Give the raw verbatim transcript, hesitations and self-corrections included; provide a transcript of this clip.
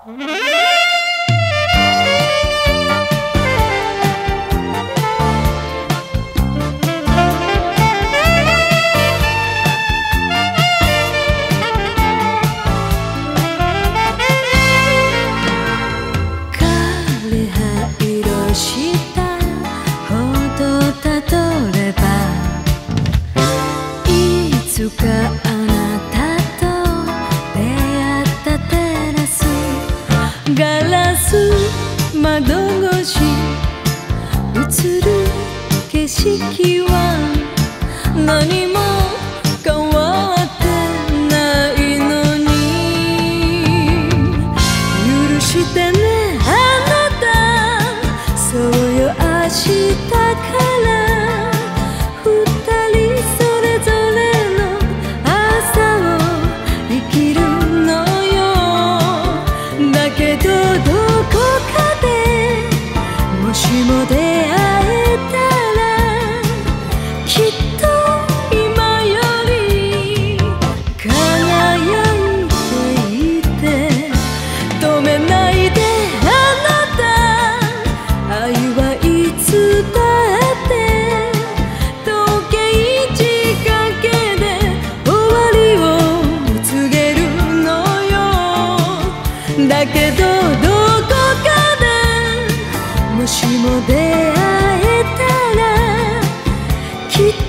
いつかあなたと出会ったテラス、ガラス窓越し映る景色は何も変わってないのに、許してねあなた、そうよ明日からもしも出会えたらきっと今より輝いていて、止めないであなた、愛はいつだって時計仕掛けで終わりを告げるのよ。だけどどこかもしも出会えたらきっと